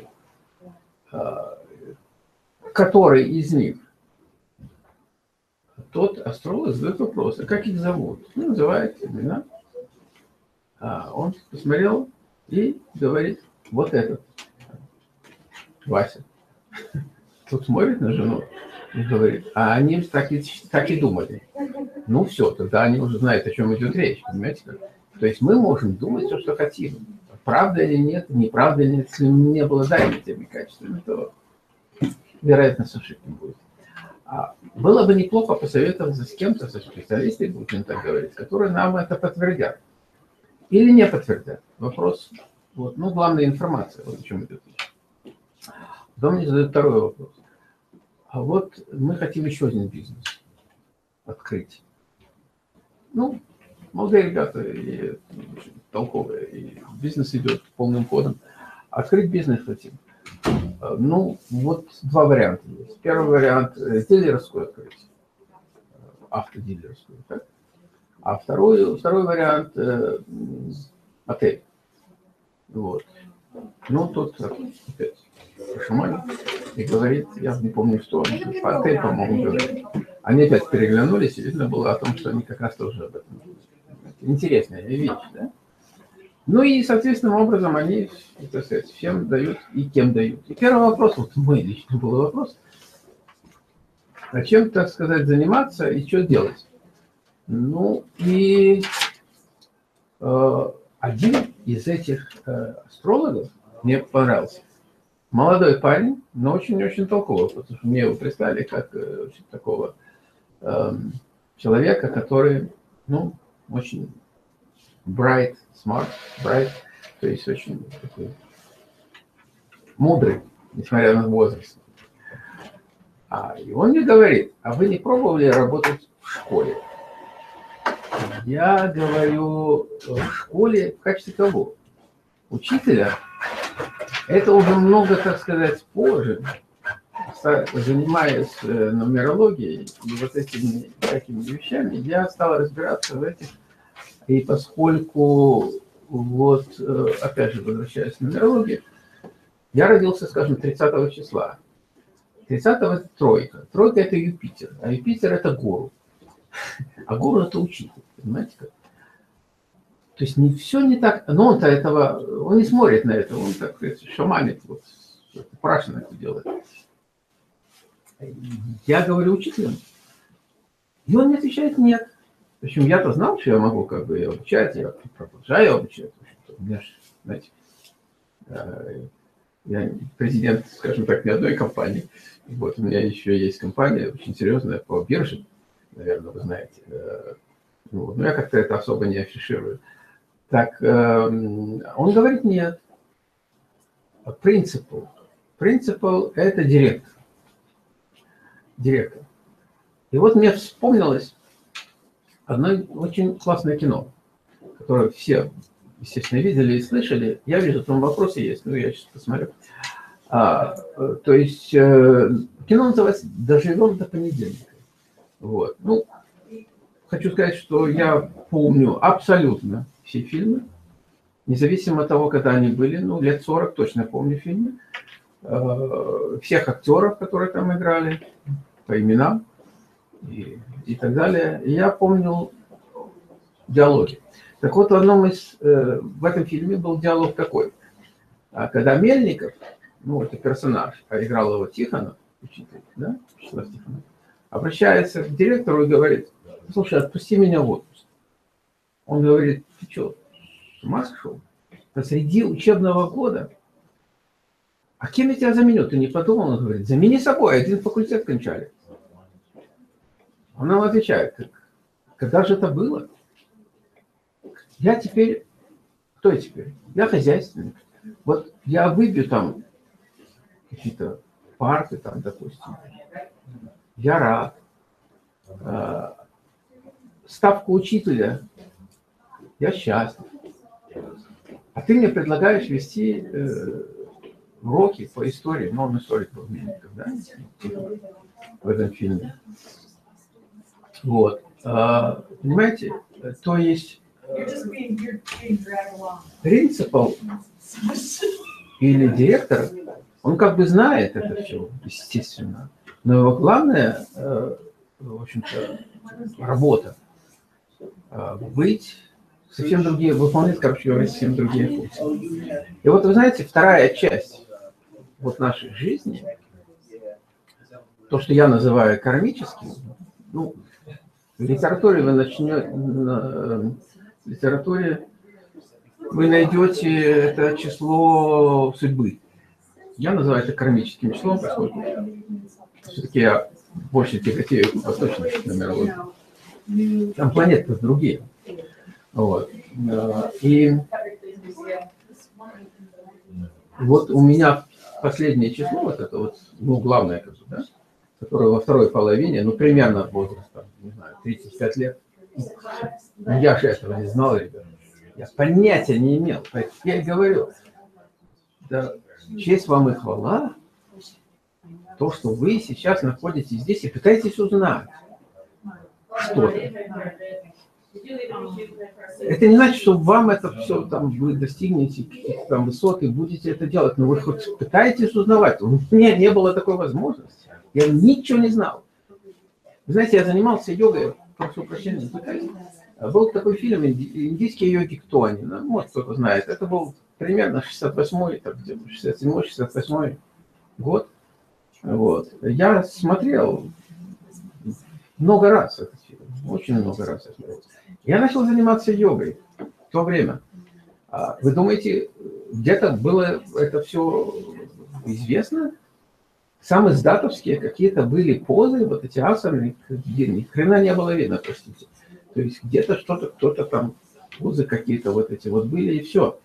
А, который из них? Тот астролог задает вопрос, а как их зовут? Ну, называет имена. А он посмотрел и говорит, вот этот, Вася. Тут смотрит на жену и говорит, а они так и, так и думали. Ну все, тогда они уже знают, о чем идет речь, понимаете? То есть мы можем думать все, что хотим. Правда или нет, неправда или нет, если не обладаем этими качествами, то вероятность ошибки будет. А было бы неплохо посоветоваться с кем-то, со специалистами, будем так говорить, которые нам это подтвердят. Или не подтвердят. Вопрос, вот, ну, главная информация, вот о чем идет речь. Потом мне задают второй вопрос. А вот мы хотим еще один бизнес открыть. Ну, молодые ребята и толковые, и бизнес идет полным ходом. Открыть бизнес хотим. Ну, вот два варианта есть. Первый вариант – дилерскую открыть, автодилерскую, так? А второй, второй вариант э, – отель. Вот. Ну, тут опять Шамаль и говорит, я не помню, что он, отель, по-моему, говорит. Они опять переглянулись, и видно было о том, что они как раз тоже об этом. Интересная вещь, да? Ну и, соответственным образом, они, так сказать, всем дают и кем дают. И первый вопрос, вот мой лично был вопрос, а чем, так сказать, заниматься и что делать? Ну и э, один из этих э, астрологов мне понравился. Молодой парень, но очень-очень толковый, потому что мне его представили как э, такого э, человека, который, ну, очень bright, smart, bright, то есть очень такой мудрый, несмотря на возраст. А, и он мне говорит, а вы не пробовали работать в школе? Я говорю, в школе в качестве кого? Учителя? Это уже много, так сказать, позже, занимаясь нумерологией и вот этими такими вещами, я стал разбираться в этих. И поскольку, вот, опять же, возвращаясь к нумерологии, я родился, скажем, тридцатого числа. тридцатого это тройка. Тройка это Юпитер, а Юпитер это гуру. А гуру это учитель, понимаете как? То есть не все не так, но он-то этого, он не смотрит на это, он так сказать шаманит, вот, прашно это делает. Я говорю учителям, и он мне отвечает нет. Причем я-то знал, что я могу как бы обучать, я продолжаю обучать. У меня же, знаете, я президент, скажем так, ни одной компании. Вот у меня еще есть компания очень серьезная по бирже, наверное, вы знаете. Вот. Но я как-то это особо не афиширую. Так, он говорит нет. Принципал. Принципал – это директор. Директор. И вот мне вспомнилось одно очень классное кино, которое все, естественно, видели и слышали. Я вижу, там вопросы есть, но я сейчас посмотрю. А, то есть э, кино называется «Доживем до понедельника». Вот. Ну, хочу сказать, что я помню абсолютно все фильмы, независимо от того, когда они были, ну, лет сорок точно помню фильмы, э, всех актеров, которые там играли, по именам. И, и так далее. И я помнил диалоги. Так вот, в одном из, э, в этом фильме был диалог такой. А когда Мельников, ну, это персонаж, а играл его Тихонов, учитель, да, Вячеслав Тихонов, обращается к директору и говорит, слушай, отпусти меня в отпуск. Он говорит, ты что, с ума сошел? Посреди учебного года? А кем я тебя заменю? Ты не подумал? Он говорит, замени собой, один факультет кончали. Он нам отвечает, когда же это было? Я теперь, кто я теперь? Я хозяйственник. Вот я выбью там какие-то парты, там, допустим. Я рад. Ставку учителя. Я счастлив. А ты мне предлагаешь вести э, уроки по истории. Ну, он историк был, Мельников, да? В этом фильме. Вот. А, понимаете? То есть принципал или директор, он как бы знает это все, естественно. Но его главная, в общем-то, работа быть совсем другие, выполнять, короче говоря, совсем другие функции. И вот вы знаете, вторая часть вот нашей жизни, то, что я называю кармическим, ну, в литературе вы начнете, в литературе вы найдете это число судьбы. Я называю это кармическим числом, поскольку все-таки я больше тяготею к восточной нумерологии. Там планеты другие. Вот. И вот у меня последнее число, вот это вот, ну, главное, да, которое во второй половине, ну, примерно возраста, не знаю, тридцать пять лет. Ну, я же этого не знал, ребята. Я понятия не имел. Я и говорю, да, честь вам и хвала, то, что вы сейчас находитесь здесь и пытаетесь узнать что-то. Это не значит, что вам это все, там, вы достигнете каких-то там высот и будете это делать, но вы хоть пытаетесь узнавать. У меня не было такой возможности. Я ничего не знал. Вы знаете, я занимался йогой, прошу прощения, был такой фильм «Индийские йоги, кто они?». Ну, может, кто-то знает. Это был примерно шестьдесят восьмой, шестьдесят седьмой шестьдесят восьмой год. Вот. Я смотрел много раз этот фильм, очень много раз я смотрел. Я начал заниматься йогой в то время. Вы думаете, где-то было это все известно? Самые сдатовские какие-то были позы, вот эти асаны, где ни хрена не было видно, простите. То есть где-то что-то, кто-то там, позы какие-то вот эти вот были, и все.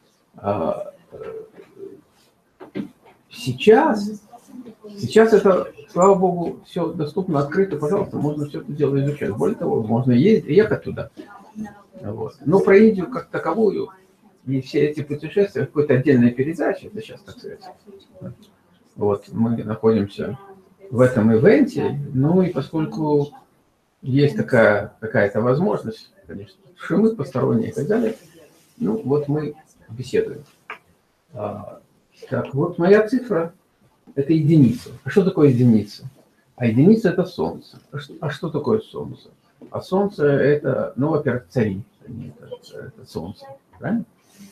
Сейчас, сейчас это, слава богу, все доступно, открыто, пожалуйста, можно все это дело изучать. Более того, можно ездить, ехать туда. Вот. Но про Индию как таковую и все эти путешествия, какой-то отдельной передачи, это сейчас так сказать. Вот, мы находимся в этом ивенте, ну и поскольку есть такая, какая-то возможность, конечно, шумы посторонние и так далее, ну вот мы беседуем. А, так, вот моя цифра – это единица. А что такое единица? А единица – это Солнце. А что, а что такое Солнце? А Солнце – это, ну, во-первых, цари, это, это Солнце, правильно?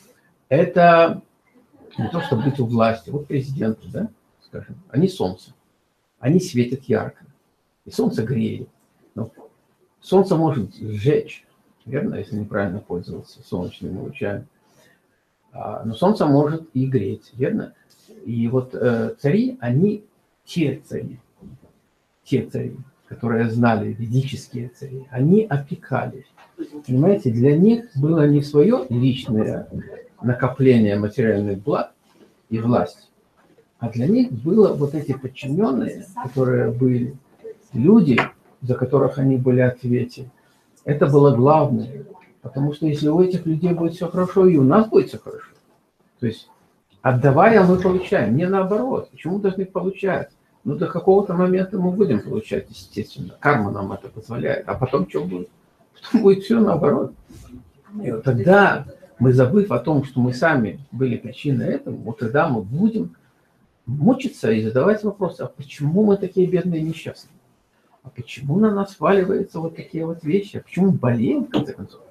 Это не то, чтобы быть у власти. Вот президенты, да, скажем, они Солнце. Они светят ярко. И Солнце греет. Но Солнце может сжечь, верно, если неправильно пользоваться солнечными лучами. А, но Солнце может и греть, верно? И вот э, цари, они те цари, те цари, которые знали, ведические цари, они опекали. Понимаете, для них было не свое личное накопление материальных благ и власть, а для них было вот эти подчиненные, которые были люди, за которых они были ответы. Это было главное, потому что если у этих людей будет все хорошо, и у нас будет все хорошо. То есть отдавая, мы получаем. Не наоборот. Почему должны получать? Ну, до какого-то момента мы будем получать, естественно. Карма нам это позволяет. А потом что будет? Потом будет все наоборот. И вот тогда мы, забыв о том, что мы сами были причиной этого, вот тогда мы будем мучиться и задавать вопросы, а почему мы такие бедные и несчастные? А почему на нас сваливаются вот такие вот вещи? А почему мы болеем, в конце концов?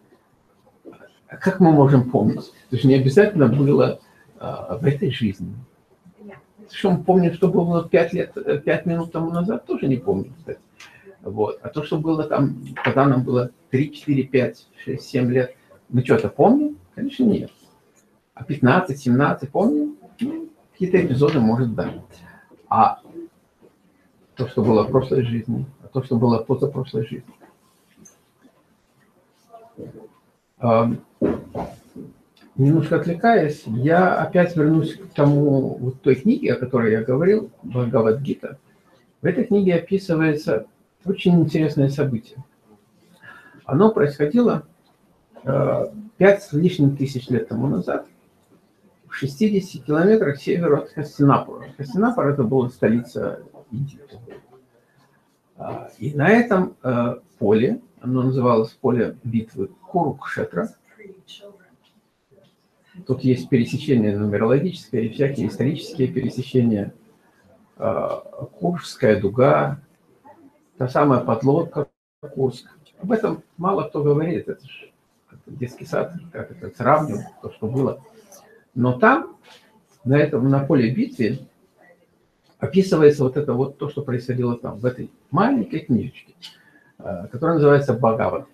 А как мы можем помнить? То есть не обязательно было а, в этой жизни. Что мы помним, что было пять лет, пять минут тому назад, тоже не помню, кстати. Вот. А то, что было там, когда нам было три, четыре, пять, шесть, семь лет, мы что-то помним? Конечно, нет. А пятнадцать, семнадцать помним? Ну, какие-то эпизоды, может, да. А то, что было в прошлой жизни, а то, что было позапрошлой жизни. Немножко отвлекаясь, я опять вернусь к тому, вот той книге, о которой я говорил, Бхагавад-гита. В этой книге описывается очень интересное событие. Оно происходило пять с лишним тысяч лет тому назад в шестидесяти километрах к северу от Хастинапура. Хастинапур – это была столица Индии. И на этом поле, оно называлось поле битвы Курукшетра. Тут есть пересечения нумерологические и всякие исторические пересечения. Куршская дуга, та самая подлодка Курск. Об этом мало кто говорит. Это же детский сад, как это сравнивать, то, что было. Но там, на этом, на поле битвы, описывается вот это вот то, что происходило там, в этой маленькой книжечке, которая называется «Бхагавад-гита».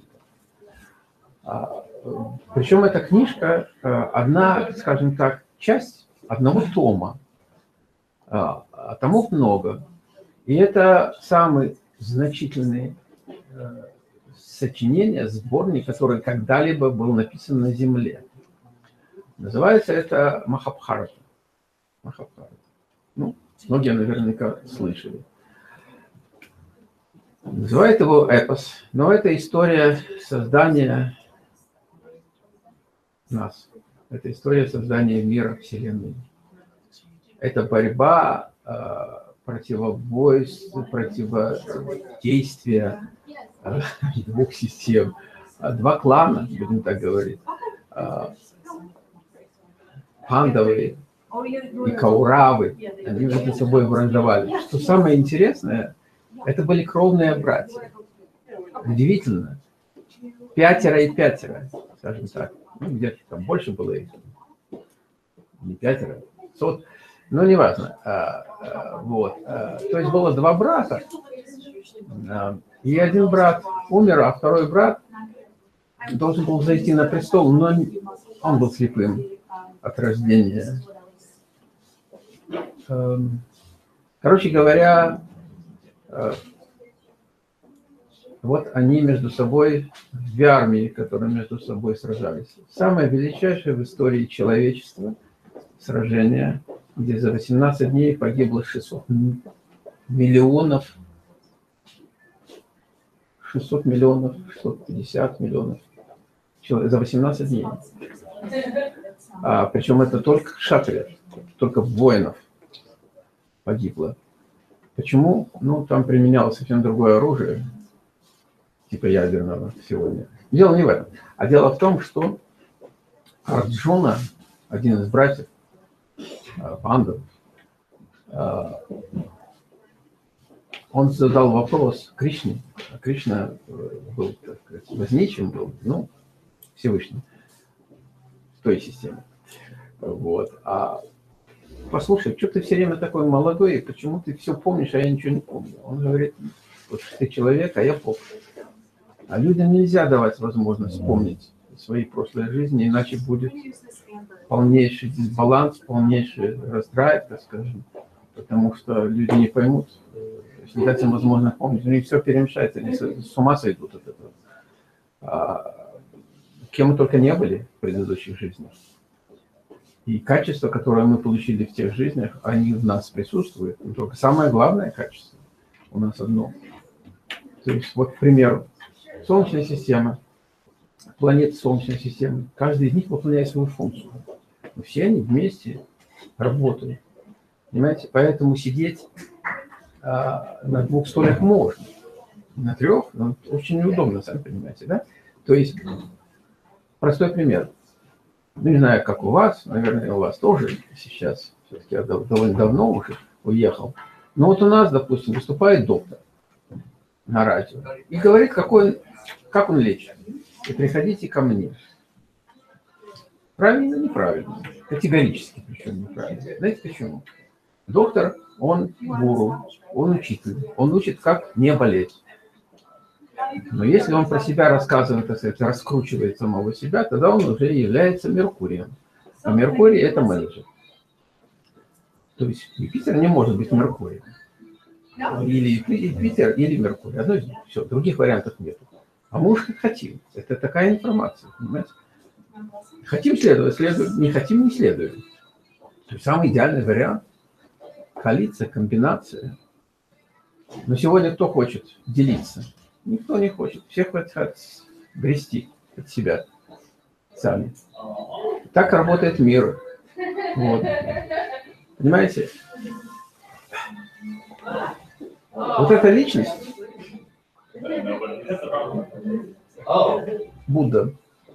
Причем эта книжка одна, скажем так, часть одного тома. А томов много. И это самый значительный э, сочинение, сборник, который когда-либо был написан на Земле. Называется это Махабхарата. Махабхарата. Ну, многие наверняка слышали. Называют его эпос, но это история создания нас. Это история создания мира, Вселенной. Это борьба, противобойство, противодействие двух систем. Два клана, будем так говорить. Пандавы и Кауравы. Они между собой враждовали. Что самое интересное, это были кровные братья. Удивительно. Пятеро и пятеро, скажем так. Ну, где-то там больше было их. Не пятеро, сот. Но неважно. А, а, вот. А, то есть было два брата. А, и один брат умер, а второй брат должен был зайти на престол, но он был слепым от рождения. Короче говоря, вот они между собой, две армии, которые между собой сражались. Самое величайшее в истории человечества сражение, где за восемнадцать дней погибло шестьсот миллионов, шестьсот миллионов, шестьсот пятьдесят миллионов человек за восемнадцать дней. А, причем это только шатри, только воинов погибло. Почему? Ну, там применялось совсем другое оружие, типа ядерного сегодня. Дело не в этом. А дело в том, что Арджуна, один из братьев Пандав, он задал вопрос Кришне. А Кришна был, так сказать, возничим был, ну, Всевышний в той системе. Вот. А послушай, что ты все время такой молодой, и почему ты все помнишь, а я ничего не помню? Он говорит, вот ты человек, а я поп. А людям нельзя давать возможность вспомнить свои прошлые жизни, иначе будет полнейший дисбаланс, полнейший раздрай, так скажем, потому что люди не поймут, если дать им возможность помнить, у них все перемешается, они с ума сойдут от этого. А, кем мы только не были в предыдущих жизнях. И качества, которые мы получили в тех жизнях, они в нас присутствуют. Но только самое главное качество у нас одно. То есть, вот, к примеру, Солнечная система, планеты Солнечной системы, каждый из них выполняет свою функцию. Но все они вместе работают. Понимаете? Поэтому сидеть а, на двух стульях можно. На трех, но очень неудобно, сами понимаете, да? То есть, простой пример. Ну, не знаю, как у вас, наверное, у вас тоже сейчас, все-таки я довольно давно уже уехал. Но вот у нас, допустим, выступает доктор на радио и говорит, какой он, как он лечит. И приходите ко мне. Правильно, неправильно. Категорически причем неправильно. Знаете почему? Доктор, он гуру, он учитель, он учит, как не болеть. Но если он про себя рассказывает, так сказать, раскручивает самого себя, тогда он уже является Меркурием. А Меркурий – это менеджер. То есть Юпитер не может быть Меркурием. Или Юпитер, или Меркурий. Одно из них. Все, других вариантов нет. А мы уж как хотим. Это такая информация, понимаете? Хотим следовать, следуем. Не хотим, не следуем. То есть самый идеальный вариант – коалиция, комбинация. Но сегодня кто хочет делиться? Никто не хочет. Все хотят грести от себя сами. Так работает мир. Вот. Понимаете? Вот эта личность, Будда,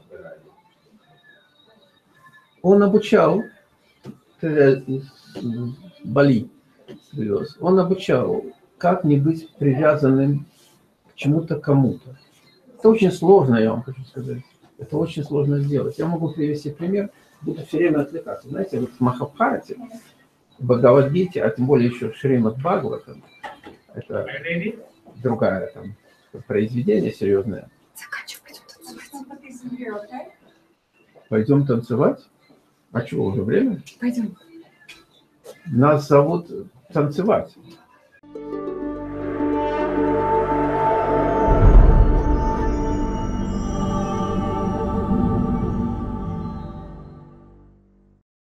он обучал, Бали, он обучал, как не быть привязанным к чему-то, кому-то. Это очень сложно, я вам хочу сказать. Это очень сложно сделать. Я могу привести пример, буду все время отвлекаться. Знаете, вот в Махабхарате, в Бхагавад-гите, а тем более еще в Шримад Бхагаватам, это другое там произведение серьезное. Пойдем танцевать? А чего, уже время?
Пойдем.
Нас зовут танцевать.